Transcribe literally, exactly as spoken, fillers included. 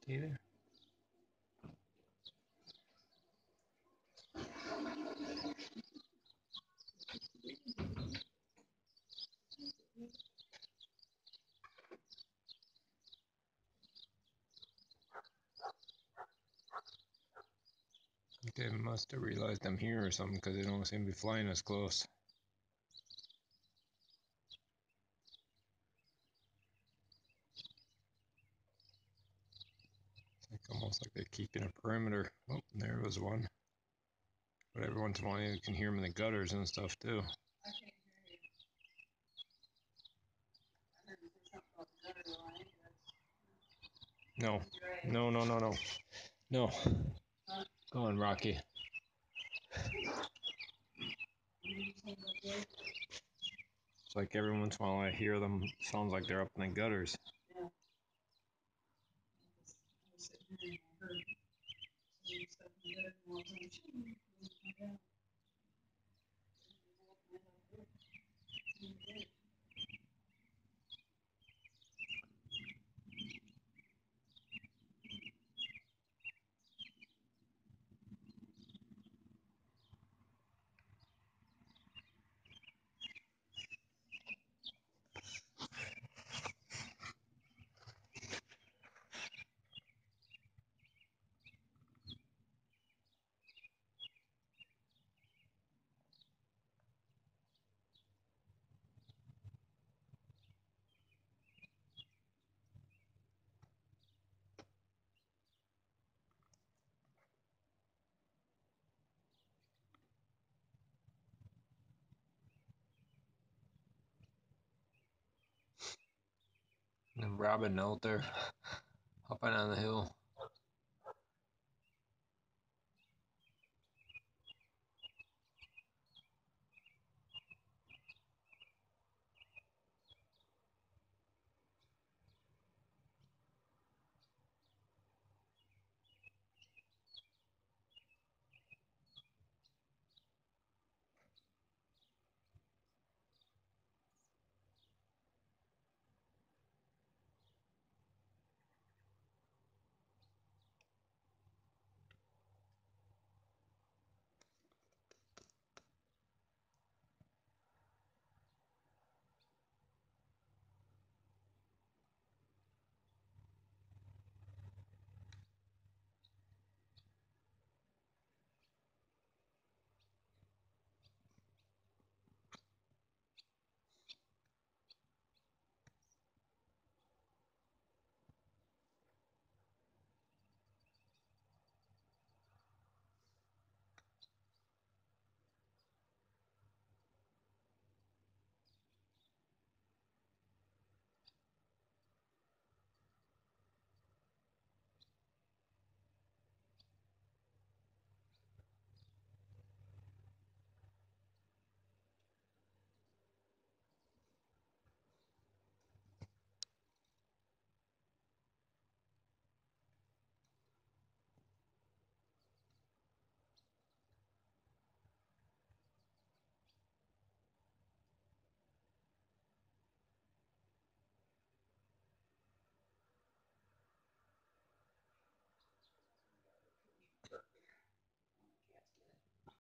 either. They must have realized I'm here or something because they don't seem to be flying as close. It's like almost like they're keeping a perimeter. Oh, there was one. But every once in a while you can hear them in the gutters and stuff too. No, no, no, no, no, no. Go on, Rocky. It's like every once in a while I hear them. Sounds like they're up in the gutters. And Robin out there hopping on the hill.